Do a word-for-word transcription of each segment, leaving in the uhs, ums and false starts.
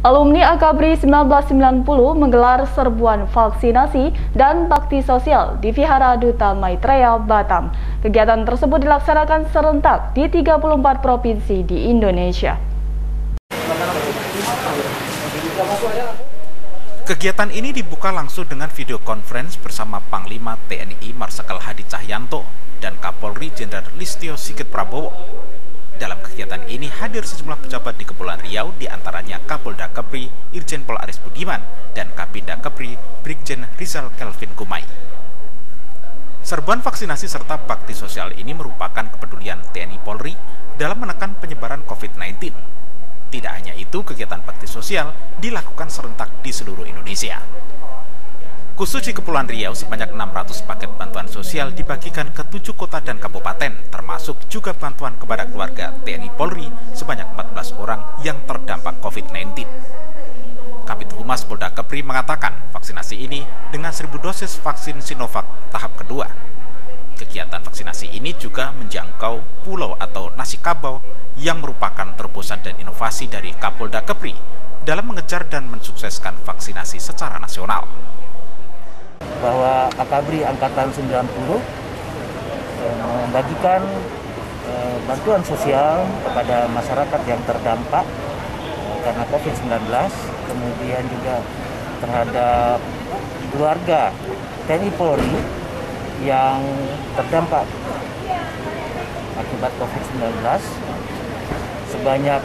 Alumni Akabri seribu sembilan ratus sembilan puluh menggelar serbuan vaksinasi dan bakti sosial di Vihara Duta Maitreya, Batam. Kegiatan tersebut dilaksanakan serentak di tiga puluh empat provinsi di Indonesia. Kegiatan ini dibuka langsung dengan video conference bersama Panglima T N I Marsikal Hadi Cahyanto dan Kapolri Jenderal Listio Sigit Prabowo. Dalam kegiatan ini hadir sejumlah pejabat di Kepulauan Riau, diantaranya Kapolda Kepri Irjen Pol Aris Budiman dan Kapinda Kepri Brigjen Rizal Kelvin Kumai. Serbuan vaksinasi serta bakti sosial ini merupakan kepedulian T N I Polri dalam menekan penyebaran COVID sembilan belas. Tidak hanya itu, kegiatan bakti sosial dilakukan serentak di seluruh Indonesia. Khusus di Kepulauan Riau, sebanyak enam ratus paket bantuan sosial dibagikan ke tujuh kota dan kabupaten, termasuk juga bantuan kepada keluarga T N I Polri sebanyak empat belas orang yang terdampak COVID sembilan belas. Kabid Humas Polda Kepri mengatakan vaksinasi ini dengan seribu dosis vaksin Sinovac tahap kedua. Kegiatan vaksinasi ini juga menjangkau pulau atau Nasikabau yang merupakan terobosan dan inovasi dari Kapolda Kepri dalam mengejar dan mensukseskan vaksinasi secara nasional. Bahwa Akabri Angkatan sembilan puluh eh, membagikan eh, bantuan sosial kepada masyarakat yang terdampak eh, karena COVID sembilan belas, kemudian juga terhadap keluarga T N I Polri yang terdampak akibat COVID sembilan belas sebanyak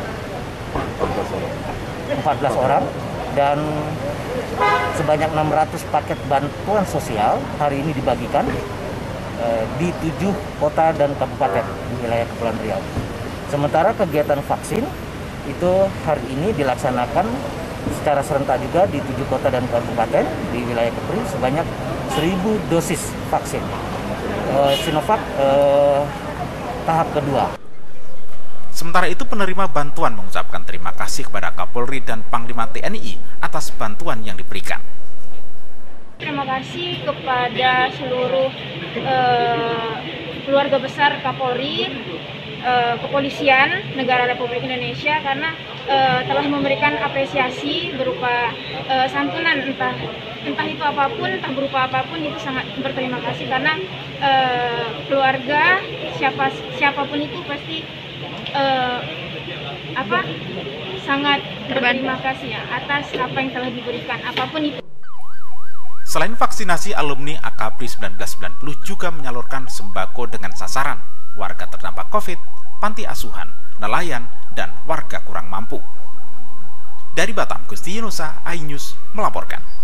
empat belas orang, dan sebanyak enam ratus paket bantuan sosial hari ini dibagikan eh, di tujuh kota dan kabupaten di wilayah Kepulauan Riau. Sementara kegiatan vaksin itu hari ini dilaksanakan secara serentak juga di tujuh kota dan kabupaten di wilayah Kepri sebanyak seribu dosis vaksin eh, Sinovac eh, tahap kedua. Sementara itu, penerima bantuan mengucapkan terima kasih kepada Kapolri dan Panglima T N I atas bantuan yang diberikan. Terima kasih kepada seluruh uh, keluarga besar Kapolri, uh, kepolisian negara Republik Indonesia karena uh, telah memberikan apresiasi berupa uh, santunan, entah entah itu apapun, entah berupa apapun, itu sangat berterima kasih karena uh, keluarga siapa siapapun itu pasti Uh, apa sangat berterima kasih ya atas apa yang telah diberikan apapun itu. Selain vaksinasi, alumni Akabri seribu sembilan ratus sembilan puluh juga menyalurkan sembako dengan sasaran warga terdampak COVID, panti asuhan, nelayan, dan warga kurang mampu. Dari Batam, Gusti Yunusa, iNews melaporkan.